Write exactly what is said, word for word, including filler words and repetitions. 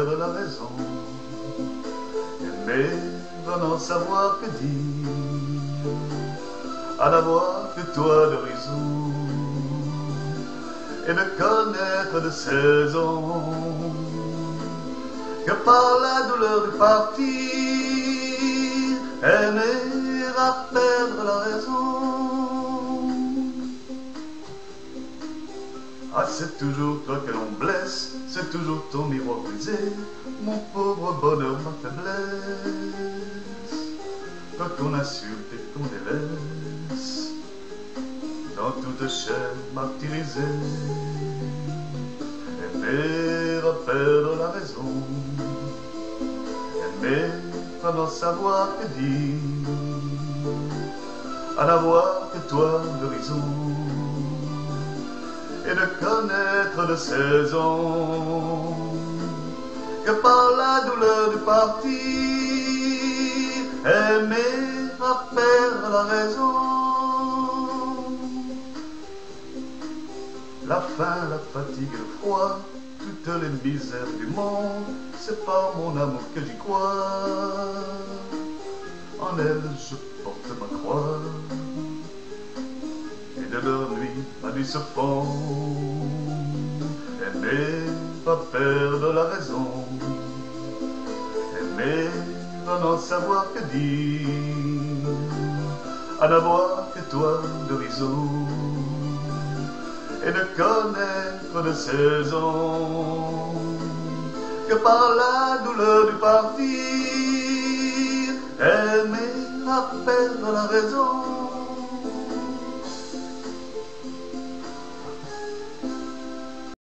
perdre la raison. Aimer va n'en savoir que dire, à n'avoir que toi d'horizon, et ne connaître de saison que par la douleur du partir. Aimer à perdre la raison. Ah, c'est toujours toi que l'on blesse, c'est toujours ton miroir brisé, mon pauvre bonheur, ma faiblesse. Toi qu'on insulte et qu'on délaisse, dans toute chair martyrisée. Aimer à perdre la raison, aimer à n'en savoir que dire, à n'avoir que toi d'horizon, et ne connaître de saison que par la douleur du partir. Aimer à perdre la raison. La faim, la fatigue et le froid, toutes les misères du monde, c'est par mon amour que j'y crois. En elle je porte ma croix, et de leur nuit ma nuit se fond. Aimer à perdre la raison, aimer à n'en savoir que dire, à n'avoir que toi d'horizon, et ne connaître de saison que par la douleur du partir. Aimer à perdre la raison.